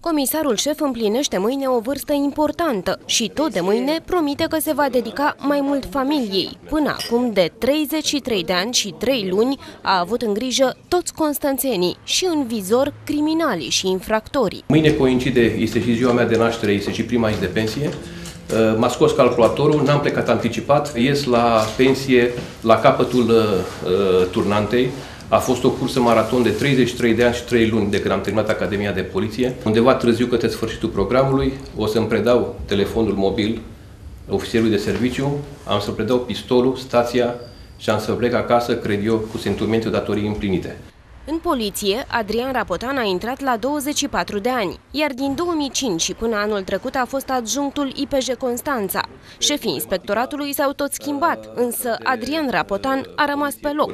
Comisarul șef împlinește mâine o vârstă importantă și tot de mâine promite că se va dedica mai mult familiei. Până acum, de 33 de ani și 3 luni, a avut în grijă toți constanțenii și în vizor criminalii și infractorii. Mâine coincide, este și ziua mea de naștere, este și prima zi de pensie. M-a scos calculatorul, n-am plecat anticipat, ies la pensie la capătul turnantei. A fost o cursă maraton de 33 de ani și 3 luni de când am terminat Academia de Poliție. Undeva târziu, către sfârșitul programului, o să-mi predau telefonul mobil ofițerului de serviciu, am să predau pistolul, stația și am să plec acasă, cred eu, cu sentimente datorii împlinite. În poliție, Adrian Rapotan a intrat la 24 de ani, iar din 2005 și până anul trecut a fost adjunctul IPJ Constanța. Șefii inspectoratului s-au tot schimbat, însă Adrian Rapotan a rămas pe loc.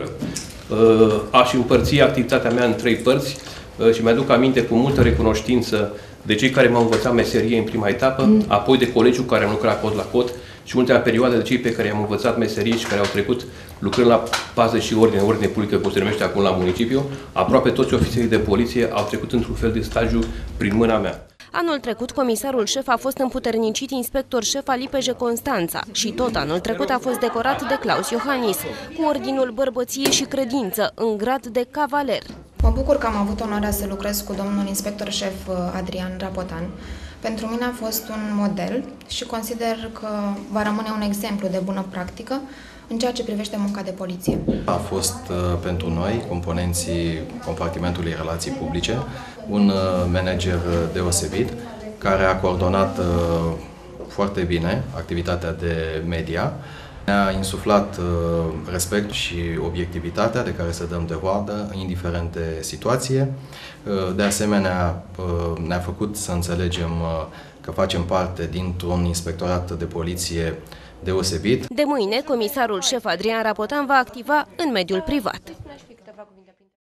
Aș împărți activitatea mea în 3 părți și mi-aduc aminte cu multă recunoștință de cei care m-au învățat meserie în prima etapă, apoi de colegiul care am lucrat cot la cot și ultima perioadă de cei pe care i-am învățat meserie și care au trecut lucrând la pază și ordine publică, cum se numește acum la municipiu. Aproape toți ofițerii de poliție au trecut într-un fel de stagiu prin mâna mea. Anul trecut, comisarul șef a fost împuternicit inspector șef al IPJ Constanța și tot anul trecut a fost decorat de Claus Iohannis cu ordinul Bărbăție și Credință în grad de cavaler. Mă bucur că am avut onoarea să lucrez cu domnul inspector șef Adrian Rapotan. Pentru mine a fost un model și consider că va rămâne un exemplu de bună practică în ceea ce privește munca de poliție. A fost pentru noi, componenții compartimentului relații publice, un manager deosebit care a coordonat foarte bine activitatea de media. Ne-a insuflat respect și obiectivitatea de care să dăm dovadă, indiferent de situație. De asemenea, ne-a făcut să înțelegem că facem parte dintr-un inspectorat de poliție deosebit. De mâine, comisarul șef Adrian Rapotan va activa în mediul privat.